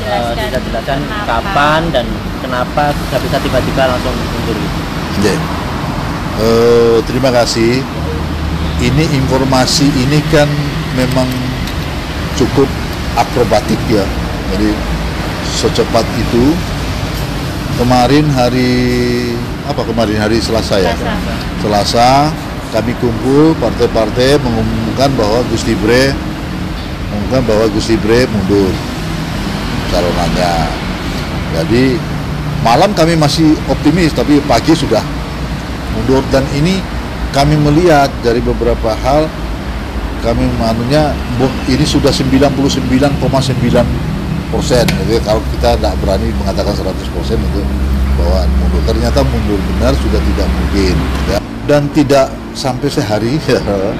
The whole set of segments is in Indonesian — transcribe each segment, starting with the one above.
bisa jelaskan kapan dan kenapa bisa tiba-tiba langsung mundur gitu. Ya. Terima kasih. Ini informasi ini kan memang cukup akrobatik ya. Jadi secepat itu kemarin hari Selasa ya. Selasa kami kumpul partai-partai mengumumkan bahwa Gus Libre mundur calonannya. Jadi malam kami masih optimis, tapi pagi sudah mundur, dan ini kami melihat dari beberapa hal, kami ini sudah 99,9%. Jadi kalau kita tidak berani mengatakan 100% itu bahwa mundur, ternyata mundur benar sudah tidak mungkin ya. Dan tidak sampai sehari ya.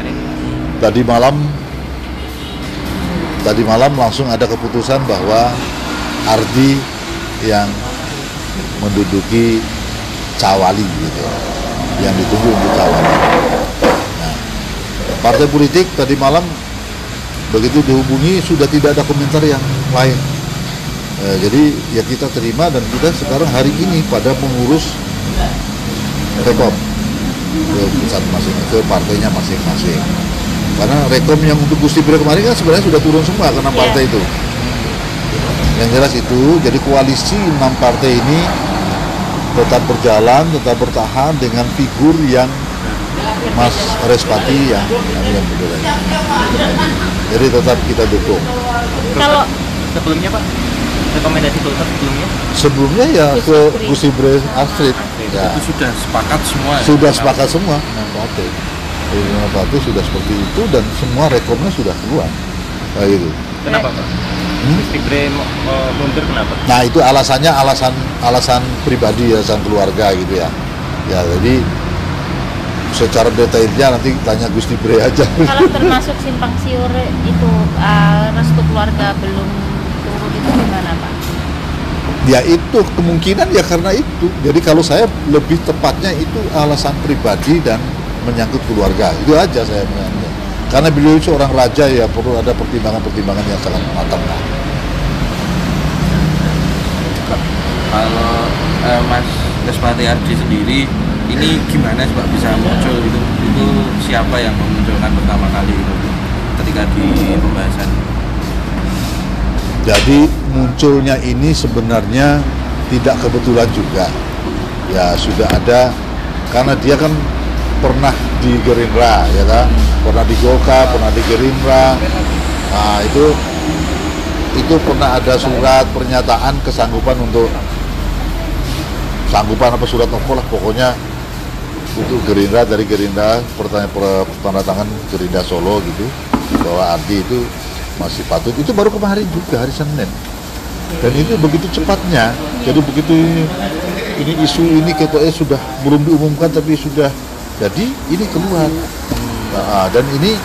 Tadi malam langsung ada keputusan bahwa Ardi yang menduduki Cawali gitu, yang ditunggu untuk Cawali. Nah, partai politik tadi malam begitu dihubungi sudah tidak ada komentar yang lain. Jadi ya kita terima, dan kita sekarang hari ini pada mengurus rekom ke pusat ke partainya masing-masing. Karena rekom yang untuk Gus Libre kemarin kan sebenarnya sudah turun semua ke 6 partai itu. Yang jelas itu, jadi koalisi 6 partai ini tetap berjalan, tetap bertahan dengan figur yang Mas Respati yang berdua. Jadi tetap kita dukung. Kalau sebelumnya Pak, rekomendasi Golkar sebelumnya ya ke Gus Libre Astrid. Ya. Itu sudah sepakat semua. Sudah sepakat semua 6 partai. Partai sudah seperti itu, dan semua rekomnya sudah keluar. Kayak gitu. Kenapa Pak? Gus Libre mundur kenapa? Nah itu alasannya alasan pribadi, alasan keluarga gitu ya. Ya jadi secara detailnya nanti tanya Gus Libre aja. Kalau termasuk simpang siur itu restu keluarga belum turun, itu gimana Pak? Ya itu kemungkinan ya karena itu. Jadi kalau saya lebih tepatnya itu alasan pribadi dan menyangkut keluarga. Itu aja saya menganggap. Karena beliau itu seorang raja ya, perlu ada pertimbangan-pertimbangan yang sangat matang. Kalau Mas Respati Ardi sendiri ini gimana sih Pak bisa muncul itu siapa yang memunculkan pertama kali itu ketika di pembahasan? Jadi munculnya ini sebenarnya tidak kebetulan juga. Ya sudah ada, karena dia kan pernah di Gerindra ya kan, pernah di Golkar, pernah di Gerindra. Nah itu pernah ada surat pernyataan kesanggupan surat novel lah pokoknya untuk Gerindra, dari Gerindra tanda tangan Gerindra Solo gitu, bahwa Ardi itu masih patut. Itu baru kemarin juga hari Senin, dan itu begitu cepatnya. Jadi begitu ini isu ini katanya sudah belum diumumkan tapi sudah jadi ini keluar. Nah, dan ini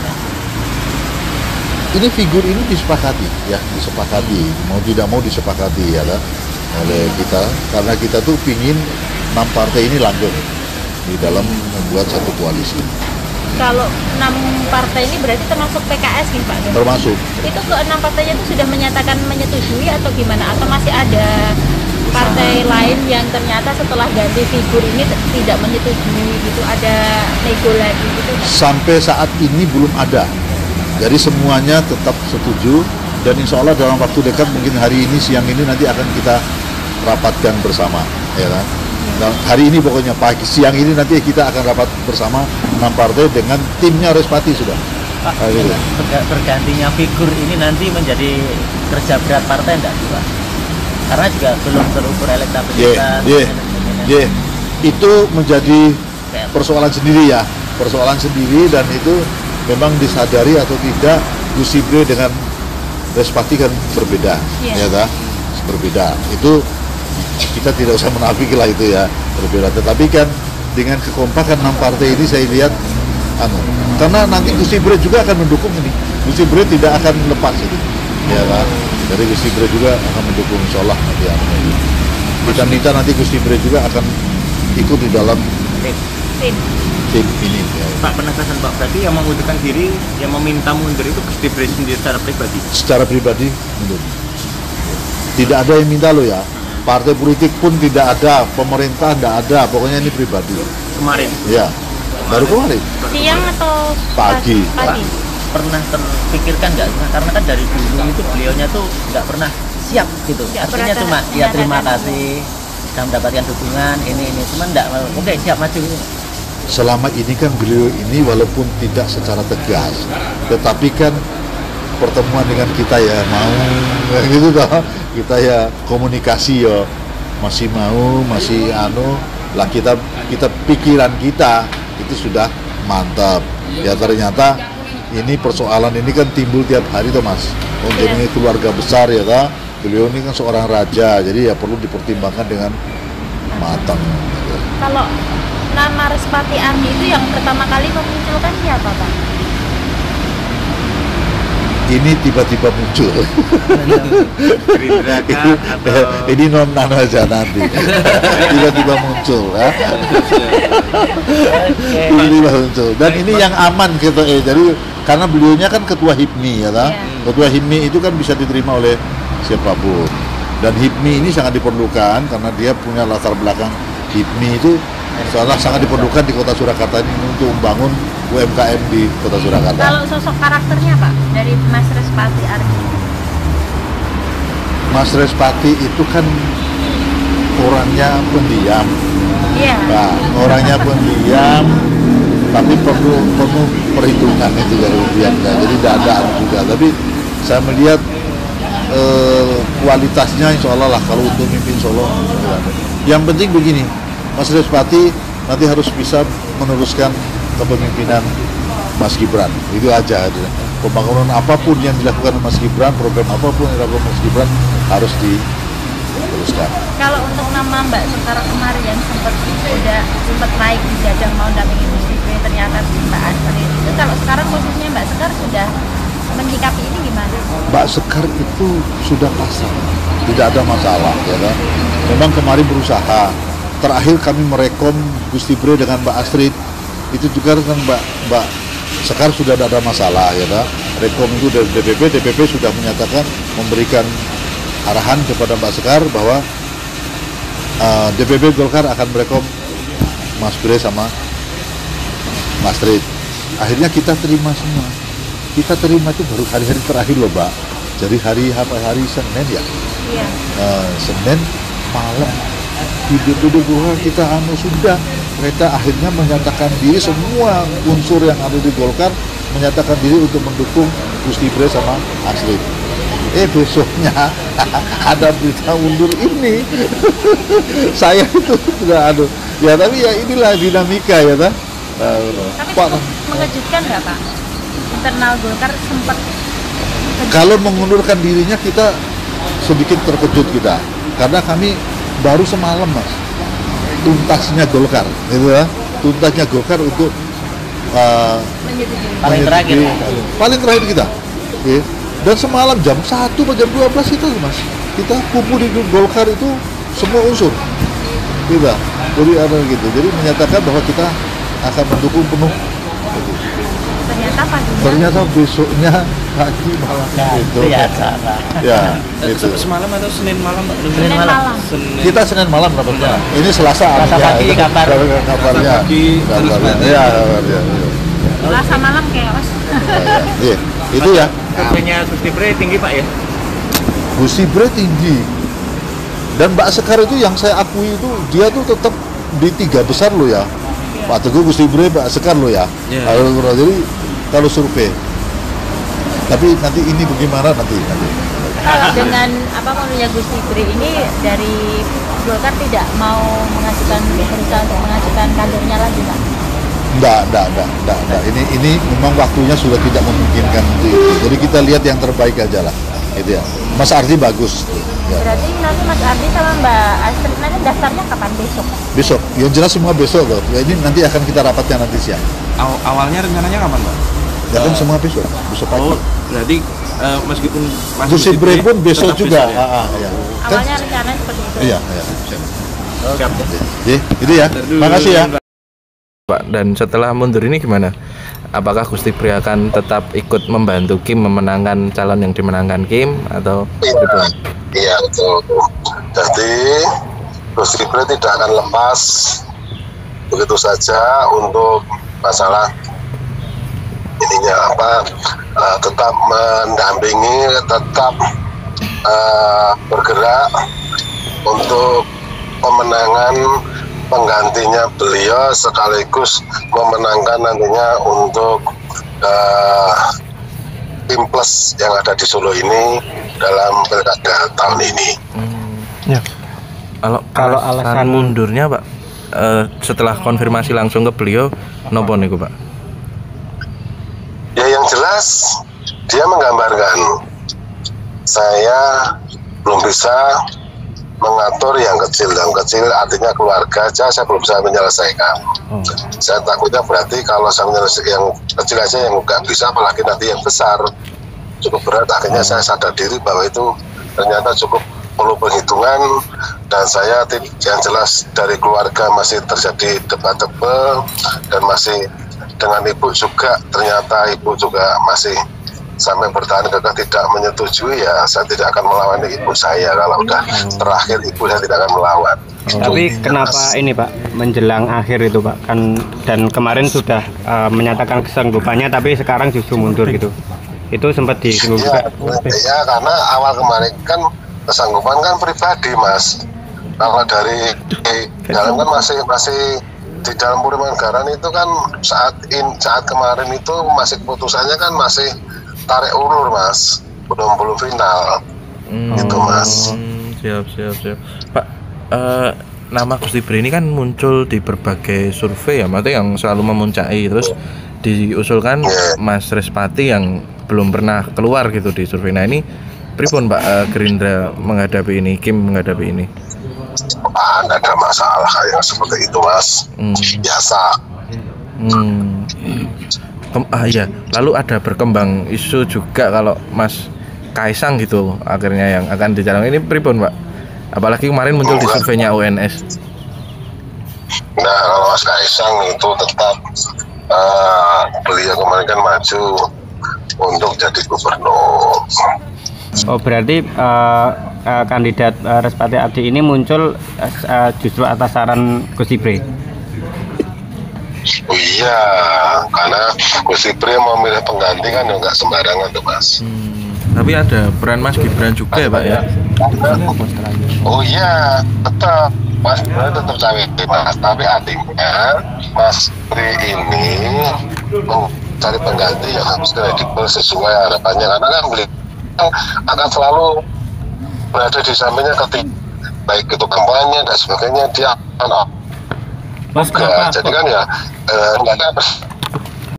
figur ini disepakati mau tidak mau disepakati ya kan oleh kita, karena kita tuh pingin 6 partai ini lanjut di dalam membuat satu koalisi. Kalau 6 partai ini berarti termasuk PKS nih Pak? Termasuk. Itu ke 6 partainya itu sudah menyatakan menyetujui atau gimana? Atau masih ada partai lain yang ternyata setelah ganti figur ini tidak menyetujui gitu, ada nego lagi gitu? Sampai saat ini belum ada. Jadi semuanya tetap setuju, dan insya Allah dalam waktu dekat, mungkin hari ini, siang ini nanti akan kita rapatkan bersama ya kan. Nah, hari ini pokoknya siang ini nanti kita akan rapat bersama 6 partai dengan timnya Respati sudah. Pak, bergantinya figur ini nanti menjadi kerja berat partai enggak sih Pak? Karena juga belum terukur elektabilitas. Itu menjadi persoalan sendiri dan itu memang disadari atau tidak, Gus Libre dengan Respati kan berbeda, ya kan? Berbeda. Itu kita tidak usah menafik lah itu ya, berbeda. Tetapi kan dengan kekompakan 6 partai ini saya lihat karena nanti Gus Libre juga akan mendukung ini. Gus Libre tidak akan lepas itu, ya kan? Dari Gus Libre juga akan mendukung, insya Allah nanti kita minta nanti Gus Libre juga akan ikut di dalam tim ini. Ya. Pak, penegasan Pak, berarti yang mengundurkan diri, yang meminta mundur itu Gus Libre sendiri secara pribadi? Secara pribadi mundur. Tidak ada yang minta lo ya. Partai politik pun tidak ada, pemerintah tidak ada, pokoknya ini pribadi. Kemarin Ya, baru kemarin. Siang atau Pagi. Pagi. pernah terpikirkan nggak? Karena kan dari dulu itu beliaunya tuh nggak pernah siap gitu. Nggak Artinya pernah cuma ya terima menyatakan kasih sudah mendapatkan dukungan ini, cuma nggak oke siap maju. Selama ini kan beliau ini walaupun tidak secara tegas, tetapi kan pertemuan dengan kita ya mau gitu toh, kita ya komunikasi ya masih mau, masih lah kita pikiran kita itu sudah mantap ya. Ternyata ini persoalan ini kan timbul tiap hari toh Mas, untuk ini keluarga besar ya toh. Beliau ini kan seorang raja, jadi ya perlu dipertimbangkan dengan matang. Kalau nama Respati Ardi itu yang pertama kali memunculkan siapa Pak? Ini tiba-tiba muncul. Gerindra kah, atau Ini non aja nanti. Tiba-tiba muncul ya. Tiba-tiba muncul. Dan ini yang aman gitu jadi karena beliaunya kan ketua HIPMI ya toh. Ketua HIPMI itu kan bisa diterima oleh siapapun. Dan HIPMI ini sangat diperlukan karena dia punya latar belakang HIPMI itu sangat diperlukan di Kota Surakarta ini untuk membangun UMKM di Kota Surakarta. Kalau sosok karakternya Pak dari Mas Respati Ardi? Mas Respati itu kan orangnya pendiam. Iya. Nah, orangnya pendiam, tapi perlu perhitungan itu dari dia. Jadi dadaan juga. Tapi saya melihat kualitasnya insya Allah lah kalau untuk mimpin Solo. Yang penting begini, Mas Respati nanti harus bisa meneruskan kepemimpinan Mas Gibran. Itu aja. Pembangunan apapun yang dilakukan Mas Gibran, program apapun yang dilakukan Mas Gibran harus diteruskan. Kalau untuk nama Mbak Sekar kemarin yang sempat naik di jajang mau dampingin Mas Gibran, ternyata Mbak Astrid itu, kalau sekarang posisinya Mbak Sekar sudah menyikapi ini gimana? Mbak Sekar itu sudah pasang, tidak ada masalah ya kan. Memang kemarin berusaha. Terakhir kami merekom Gusti Bre dengan Mbak Astrid itu juga kan Mbak Sekar sudah tidak ada masalah ya kan. Rekom itu dari DPP sudah menyatakan memberikan arahan kepada Mbak Sekar bahwa DPP Golkar akan merekom Mas Bre sama Mas Astrid. Akhirnya kita terima semua. Kita terima itu baru hari-hari terakhir loh Mbak. Jadi hari Senin ya. Iya. Senin malam duduk kita sudah mereka akhirnya menyatakan diri, semua unsur yang ada di Golkar menyatakan diri untuk mendukung Gusti Bre sama Astrid. Besoknya ada berita mundur ini. Saya itu sudah ya, tapi ya inilah dinamika ya kan. Tapi cukup mengejutkan nggak Pak? Internal Golkar sempat kalau mengundurkan dirinya kita sedikit terkejut kita, karena kami baru semalam Mas tuntasnya Golkar gitu ya, tuntasnya Golkar untuk paling terakhir kita ya. Dan semalam jam 1 atau jam 12 itu Mas kita kumpul di Golkar itu semua unsur kita, jadi ada gitu, jadi menyatakan bahwa kita akan mendukung penuh gitu. Ternyata besoknya pagi malam itu ya itu semalam atau Senin malam Pak? Senin malam. Kita Senin malam dapatnya. Ini Selasa pagi kabarnya. Ya, Selasa malam chaos. Iya, itu ya. Surveinya Gusti Bre tinggi Pak ya? Gusti Bre tinggi. Dan Mbak Sekar itu yang saya akui itu dia tuh tetap di 3 besar loh ya. Pak Teguh, Gusti Bre, Mbak Sekar loh ya. Jadi kalau survei. Tapi nanti ini bagaimana nanti. Kalau dengan menurutnya Gusti Bre ini dari Golkar tidak mau berusaha untuk mengajukan kadernya lagi Pak? Enggak. Ini memang waktunya sudah tidak memungkinkan untuk itu. Jadi kita lihat yang terbaik aja lah. Gitu ya. Mas Ardi bagus. Ya. Berarti nanti Mas Ardi sama Mbak Astrid nanti daftarnya kapan? Besok? Yang jelas semua besok loh. Ya, ini nanti akan kita rapatnya nanti siang. Awalnya rencananya kapan Pak? Ya kan semua besok pagi. Berarti meskipun Gusti Bre pun besok juga. Ya. Awalnya rencananya seperti itu. Iya. Siap. Itu ya. Makasih ya. Pak, dan setelah mundur ini gimana? Apakah Gusti Bre akan tetap ikut membantu Kim memenangkan calon yang dimenangkan Kim atau gimana? Iya betul. Jadi Gus Ipre tidak akan lepas begitu saja untuk masalah ininya tetap mendampingi, tetap bergerak untuk pemenangan penggantinya beliau, sekaligus memenangkan nantinya untuk tim plus yang ada di Solo ini dalam pilkada tahun ini. Ya. Kalau alasan mundurnya Pak, setelah konfirmasi langsung ke beliau, nopo niku Pak? Ya yang jelas dia menggambarkan, saya belum bisa mengatur yang kecil artinya keluarga aja saya belum bisa menyelesaikan. Saya takutnya berarti kalau saya menyelesaikan yang kecil aja yang nggak bisa, apalagi nanti yang besar cukup berat. Akhirnya saya sadar diri bahwa itu ternyata cukup perlu perhitungan, dan saya yang jelas dari keluarga masih terjadi debat-debat, dan masih dengan ibu juga, ternyata ibu juga masih sampai bertahan kekeh tidak menyetujui. Ya saya tidak akan melawan ibu saya, kalau udah terakhir ibu saya tidak akan melawan. Tapi kenapa ini Pak menjelang akhir itu Pak kan, dan kemarin sudah menyatakan kesanggupannya tapi sekarang justru mundur gitu, itu sempat disinggung juga? Ya karena awal kemarin kan kesanggupan kan pribadi Mas, kalau dari dalam kan masih di dalam Purwomanggaran itu kan saat kemarin itu masih keputusannya kan masih tarik ulur Mas, belum final gitu Mas. Siap Pak. Nama Gus Ipre ini kan muncul di berbagai survei ya, maksudnya yang selalu memuncaki, terus diusulkan Mas Respati yang belum pernah keluar gitu di survei. Nah ini pripun Pak Gerindra menghadapi ini, Kim menghadapi ini? Tidak ada masalah yang seperti itu Mas, biasa. Ya, lalu ada berkembang isu juga kalau Mas Kaisang gitu akhirnya yang akan dicalon, ini pripun Pak? Apalagi kemarin muncul di surveinya UNS. Nah kalau Mas Kaisang itu tetap beliau kemarin kan maju untuk jadi gubernur. Oh berarti kandidat Respati Ardi ini muncul justru atas saran Gus Ipre? Oh iya, karena Gus Ipre mau milih pengganti kan nggak sembarangan tuh Mas. Tapi ada peran Mas Gibran juga ya Pak ya? Oh iya, tetap Mas Gibran tetap cawek Mas, tapi artinya Mas Ipre ini mencari pengganti yang harus kredibel sesuai harapannya, karena kan beliau akan selalu berada di sampingnya ketika baik itu kampanye dan sebagainya, dia akan Mas, kenapa? jadi kan ya